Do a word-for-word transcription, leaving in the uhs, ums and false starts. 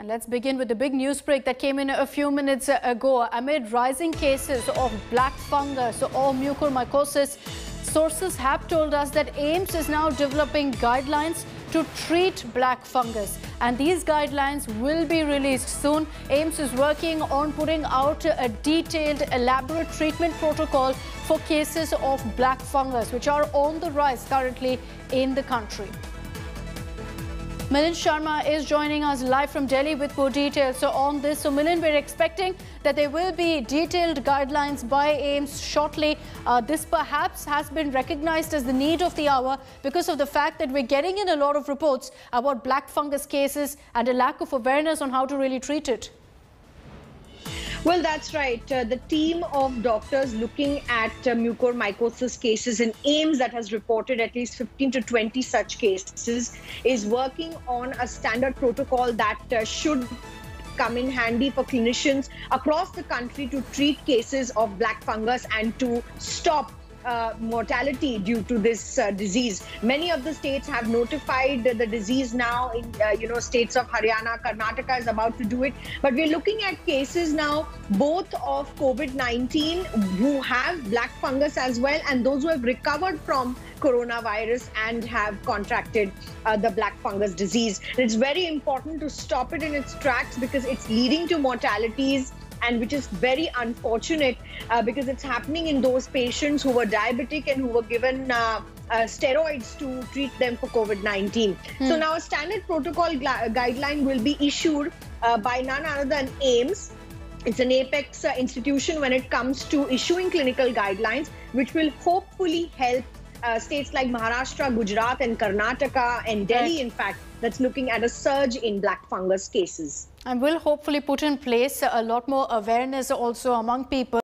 let's begin with the big news break that came in a few minutes ago. Amid rising cases of black fungus or mucormycosis, sources have told us that AIIMS is now developing guidelines to treat black fungus, and these guidelines will be released soon. AIIMS is working on putting out a detailed, elaborate treatment protocol for cases of black fungus, which are on the rise currently in the country. Milind Sharma is joining us live from Delhi with more details so on this. So Milind, we're expecting that there will be detailed guidelines by AIIMS shortly. Uh, this perhaps has been recognized as the need of the hour because of the fact that we're getting in a lot of reports about black fungus cases and a lack of awareness on how to really treat it. Well, that's right. Uh, the team of doctors looking at uh, mucormycosis cases in AIIMS that has reported at least fifteen to twenty such cases is working on a standard protocol that uh, should come in handy for clinicians across the country to treat cases of black fungus and to stop Uh, mortality due to this uh, disease. Many of the states have notified the disease now. In uh, you know states of Haryana, Karnataka is about to do it. But we're looking at cases now, both of COVID nineteen who have black fungus as well, and those who have recovered from coronavirus and have contracted uh, the black fungus disease. And it's very important to stop it in its tracks because it's leading to mortalities, and which is very unfortunate uh, because it's happening in those patients who were diabetic and who were given uh, uh, steroids to treat them for COVID nineteen. Hmm. So now a standard protocol guideline will be issued uh, by none other than AIIMS. It's an apex uh, institution when it comes to issuing clinical guidelines, which will hopefully help uh, states like Maharashtra, Gujarat and Karnataka and Delhi, right, in fact, that's looking at a surge in black fungus cases. And will hopefully put in place a lot more awareness also among people.